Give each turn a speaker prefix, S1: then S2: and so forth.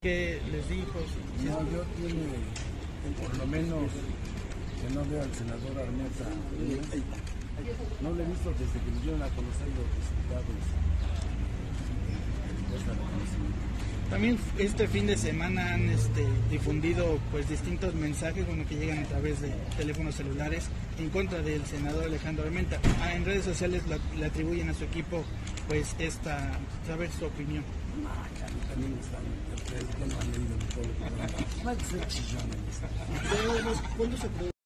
S1: ¿Qué les dijo?
S2: No, yo tiene por lo menos que no veo al senador Armenta. No lo he visto desde que me dieron a conocer los resultados.
S1: También este fin de semana han difundido pues distintos mensajes que llegan a través de teléfonos celulares en contra del senador Alejandro Armenta. En redes sociales le atribuyen a su equipo pues saber su opinión.
S2: También están, no han leído todo. No hay que ser chillones.